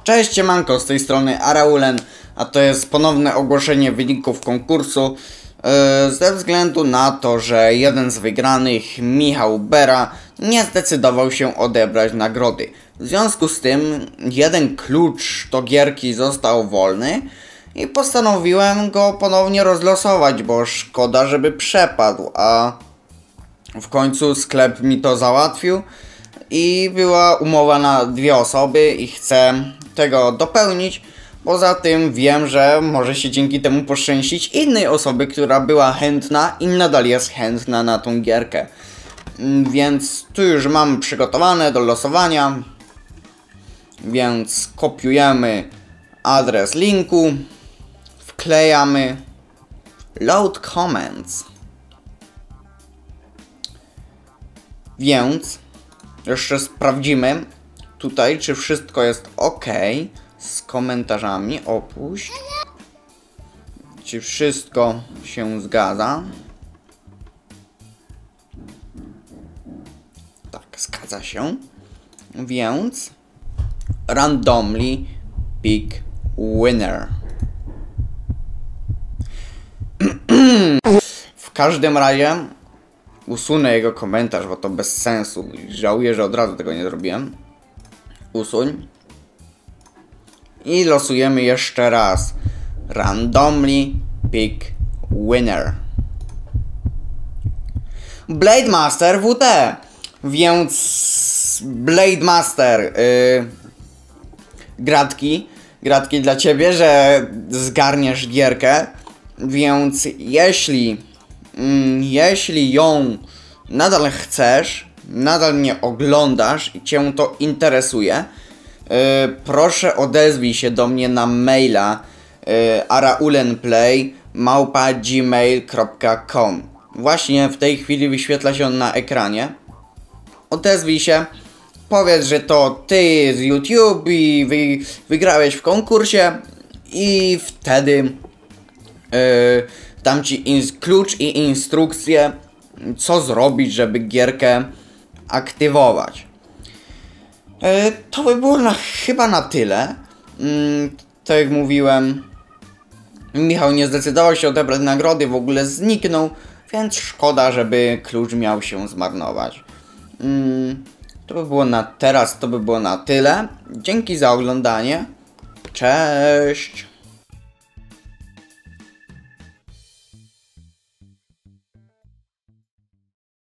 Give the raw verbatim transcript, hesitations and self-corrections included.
Cześć, siemanko, z tej strony Araulen, a to jest ponowne ogłoszenie wyników konkursu yy, ze względu na to, że jeden z wygranych, Michał Bera, nie zdecydował się odebrać nagrody. W związku z tym jeden klucz do gierki został wolny i postanowiłem go ponownie rozlosować, bo szkoda, żeby przepadł, a w końcu sklep mi to załatwił i była umowa na dwie osoby i chcę tego dopełnić. Poza tym wiem, że może się dzięki temu poszczęścić innej osoby, która była chętna i nadal jest chętna na tą gierkę. Więc tu już mam przygotowane do losowania. Więc kopiujemy adres linku, wklejamy load comments. Więc jeszcze sprawdzimy tutaj, czy wszystko jest ok z komentarzami. Opuść. Czy wszystko się zgadza? Tak, zgadza się. Więc randomly pick winner. W każdym razie usunę jego komentarz, bo to bez sensu. Żałuję, że od razu tego nie zrobiłem. Usuń. I losujemy jeszcze raz. Randomly pick winner. Blade Master W T. Więc Blade Master, yy, gratki. Gratki dla ciebie, że zgarniesz gierkę. Więc jeśli mm, jeśli ją nadal chcesz, nadal mnie oglądasz i cię to interesuje, yy, proszę odezwij się do mnie na maila yy, araulenplay małpa gmail kropka com. Właśnie w tej chwili wyświetla się on na ekranie. Odezwij się, powiedz, że to ty z YouTube i wy, wygrałeś w konkursie i wtedy yy, dam ci klucz i instrukcję, co zrobić, żeby gierkę aktywować. Yy, to by było na, chyba na tyle. Yy, tak jak mówiłem, Michał nie zdecydował się odebrać nagrody, w ogóle zniknął, więc szkoda, żeby klucz miał się zmarnować. Yy, to by było na teraz, to by było na tyle. Dzięki za oglądanie. Cześć!